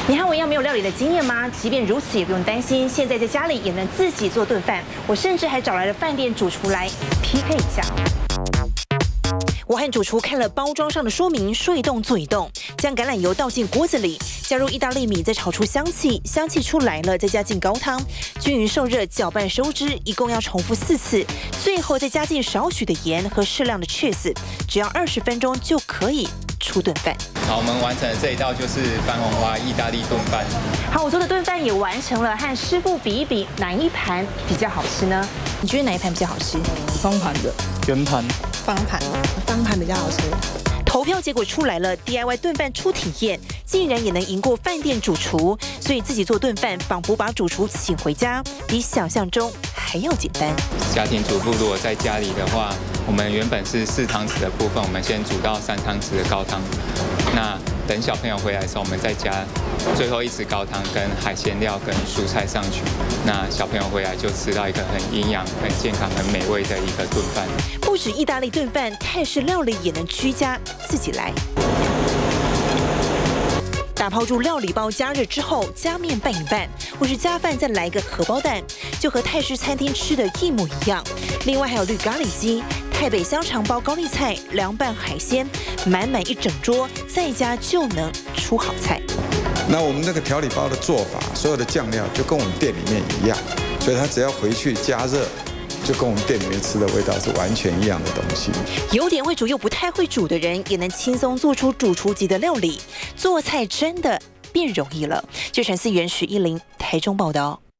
你和我一样没有料理的经验吗？即便如此，也不用担心，现在在家里也能自己做顿饭。我甚至还找来了饭店主厨来 PK 一下。我和主厨看了包装上的说明，说一动做一动，将橄榄油倒进锅子里，加入意大利米，再炒出香气，香气出来了，再加进高汤，均匀受热，搅拌收汁，一共要重复4次，最后再加进少许的盐和适量的 cheese， 只要20分钟就可以出顿饭。 好，我们完成的这一道就是番红花意大利炖饭。 好，我做的炖饭也完成了，和师傅比一比，哪一盘比较好吃呢？你觉得哪一盘比较好吃？ 方盘的，圆盘， 方盘比较好吃。 投票结果出来了 ，DIY 炖饭初体验竟然也能赢过饭店主厨，所以自己做炖饭仿佛把主厨请回家，比想象中还要简单。 家庭主妇如果在家里的话，我们原本是4汤匙的部分，我们先煮到3汤匙的高汤。那等小朋友回来的时候，我们再加最后1匙高汤跟海鲜料跟蔬菜上去。那小朋友回来就吃到一个很营养、很健康、很美味的一个炖饭。 不止意大利炖饭，泰式料理也能居家自己来。打泡入料理包，加热之后加面拌一拌，或是加饭再来个荷包蛋，就和泰式餐厅吃的一模一样。另外还有绿咖喱鸡、泰北香肠包高丽菜、凉拌海鲜，满满一整桌，在家就能出好菜。 那我们那个调理包的做法，所有的酱料就跟我们店里面一样，所以它只要回去加热，就跟我们店里面吃的味道是完全一样的东西。 有点会煮又不太会煮的人，也能轻松做出主厨级的料理，做菜真的变容易了。据产自原始10台中报道。